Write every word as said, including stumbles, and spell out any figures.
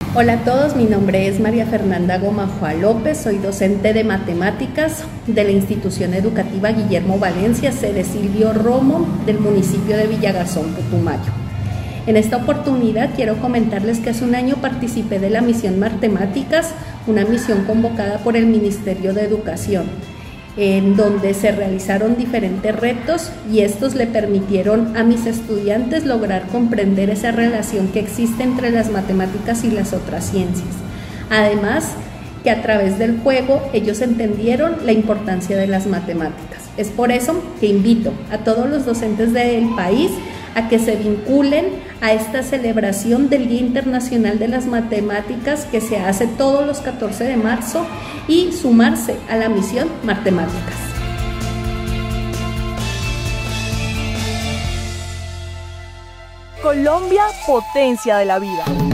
Hola a todos, mi nombre es María Fernanda Gomajua López, soy docente de matemáticas de la institución educativa Guillermo Valencia, sede Silvio Romo, del municipio de Villagazón, Putumayo. En esta oportunidad quiero comentarles que hace un año participé de la misión Matemáticas, una misión convocada por el Ministerio de Educación, en donde se realizaron diferentes retos y estos le permitieron a mis estudiantes lograr comprender esa relación que existe entre las matemáticas y las otras ciencias. Además, que a través del juego ellos entendieron la importancia de las matemáticas. Es por eso que invito a todos los docentes del país a que se vinculen a esta celebración del Día Internacional de las Matemáticas que se hace todos los catorce de marzo y sumarse a la misión Matemáticas. Colombia, potencia de la vida.